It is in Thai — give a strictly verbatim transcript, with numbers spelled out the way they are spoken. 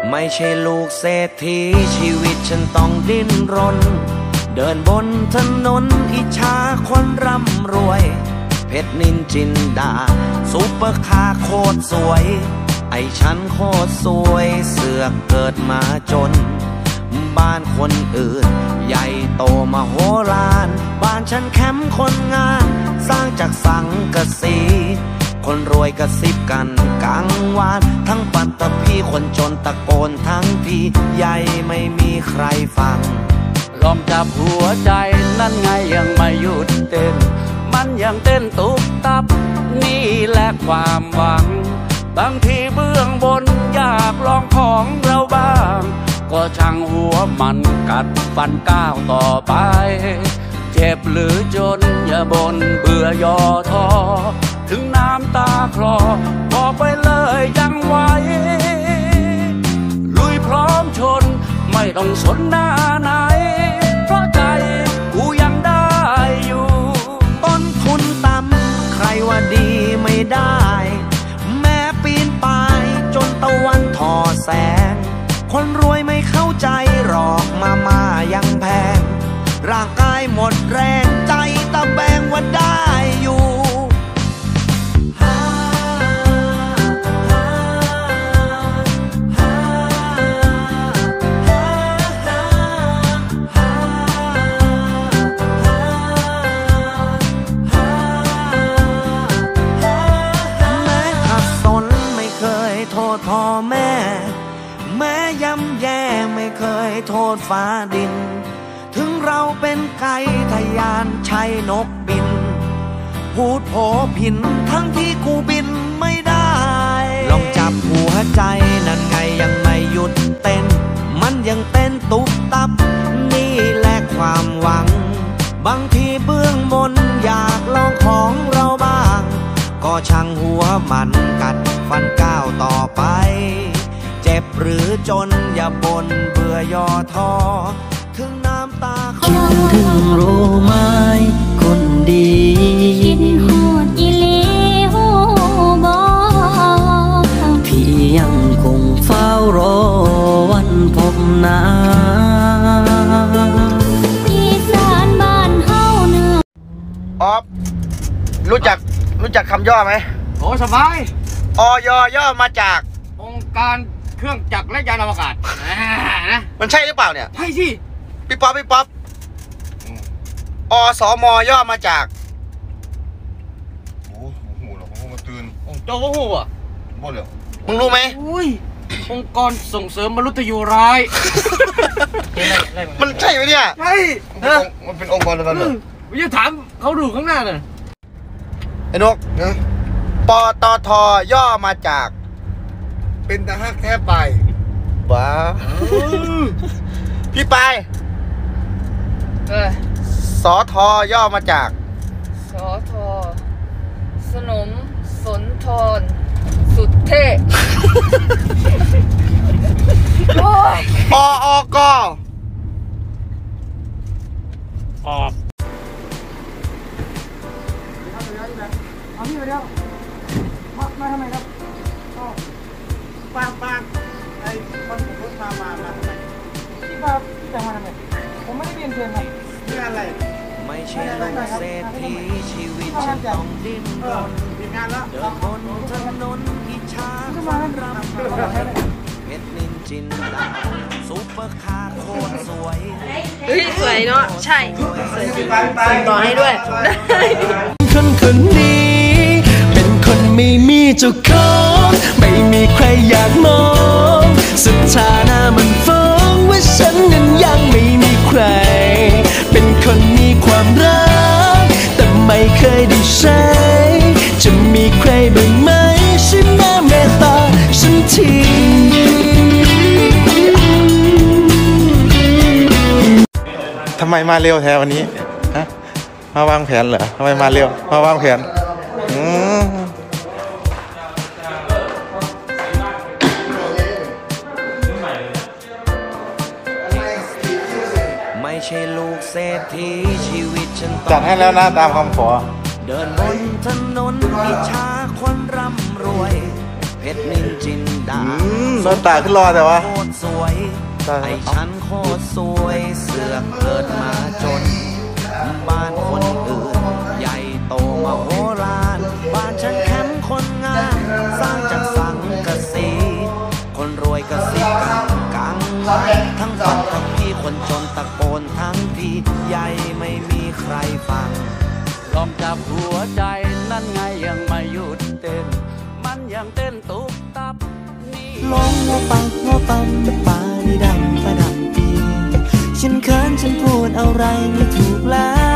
ไม่ใช่ลูกเศรษฐีชีวิตฉันต้องดิ้นรนเดินบนถนนอิจฉาคนร่ำรวยเพชรนินจินดาซุปเปอร์คาร์โคตรสวยไอ้ฉันโคตรสวยเสือกเกิดมาจนบ้านคนอื่นใหญ่โตมโหฬารบ้านฉันแคมป์คนงานสร้างจากสังกะสีคนรวยกระซิบกันกลางวานทั้งปัตตภีคนจนตะโกนทั้งทีใหญ่ไม่มีใครฟังลองจับหัวใจนั่นไงยังไม่หยุดเต้นมันยังเต้นตุบตับนี่แหละความหวังบางทีเบื้องบนอยากลองของเราบ้างก็ช่างหัวมันกัดฟันก้าวต่อไปเจ็บหรือจนอย่าบ่นเบื่อย่อท้อถึงน้ำตาคลอบอกไปเลยยังไหวลุยพร้อมชนไม่ต้องสนหน้าไหนเพราะใจกูยังได้อยู่ต้นทุนต่ำใครว่าดีไม่ได้แม้ปีนป่ายจนตะวันทอแสงคนรวยไม่เข้าใจหรอกมามายังแพงร่างกายหมดแรงใจตะแบงว่าได้อยู่พ่อแม่แม้ย่ำแย่ไม่เคยโทษฟ้าดินถึงเราเป็นไก่ทะยานใช่นกบินพูดโผผินทั้งที่กูบินไม่ได้ลองจับหัวใจนั่นไงยังไม่หยุดเต้นมันยังเต้นตุบตับนี่แหละความหวังบางทีเบื้องบนอยากลองของเราบ้างก็ช่างหัวมันกัดฟันก้าวต่อไปเจ็บหรือจนอย่าบ่นเบื่อย่อท้อถึงน้ำตาคิดถึงรู้ไหมคนดีคิดโหดอีเลโหบอพี่ยังคงเฝ้ารอวันพบหน้าอีสานบ้านเฮาเนื้อออฟรู้จักรู้จักคำย่อไหมโอ้สบายอยย่อมาจากองค์การเครื่องจักรและยานอวกาศนะมันใช่หรือเปล่าเนี่ยใช่สิพี่ป๊อปพี่ป๊อปอสมย่อมาจากโอ้โหหรอกเขามาตื่นเจ้าโอ้โหอ่ะบ่เลยมึงรู้ไหมอุ้ยองค์กรส่งเสริมมนุษย์ยูร้ายมันใช่ไหมเนี่ยใช่มันเป็นองค์กรอะไรเนี่ยวิจะถามเขาดูข้างหน้าน่ะไอ้นกนะปตทย่อมาจากเป็นตาฮักแท้ไปว้าพี่ปายเออสอทย่อมาจากสอทสนมสนทรสุดเท่โอ้ยออกออกเอาพี่ไปเดียวมามาทำไมครับป้าป้าไอ้คนที่พูดมามามาทำไมพี่ป้าพี่จะมาทำไมผมไม่ได้เรียนเชิญครับเรื่องอะไรไม่ใช่ลูกเศรษฐีชีวิตฉันต้องดิ้นรนเดินบนถนนอิจฉาคนร่ำรวยเพชรนินจินดาซุปเปอร์คาร์โคตรสวยเฮ้ยสวยเนาะใช่สวยจริงต่อให้ด้วยคนคนนี้เป็นคนไม่มีเจ้าของไม่มีใครอยากมองสถานะมันฟ้องว่าฉันนั้นยังไม่มีใครเป็นคนมีความรักแต่ไม่เคยได้ใช้จะมีใครบ้างไหมช่วยมาเมตตาฉันทีทำไมมาเร็วแท้วันนี้ฮะมาวางแผนเหรอทำไมมาเร็วมาวางแผนอืมไม่ใช่ลูกเศรษฐีชีวิตฉันจัดให้แล้วนะตามคำขอเดินบนถนนอิจฉาคนร่ำรวยเพชรนินจินดาน้ำตาขึ้นรอแต่ว่าโคตรสวยไอ้ฉันโคตรสวยเสือกเกิดมาจนบ้านคนอื่นใหญ่โตมโหฬารบ้านฉันแคมป์คนงานสร้างจากสังกะสีคนรวยกระซิบกันกังทั้งฝันทั้งพี่คนจนตะโกนทั้งทีใหญ่ไม่มีใครฟังลองจับหัวใจนั่นไงยังไม่หยุดเต้นมันยังเต้นตุบตับนี่ลงโงปังโงปังปาดีดำปาดำปีฉันเขินฉันพูดอะไรไม่ถูกแล้ว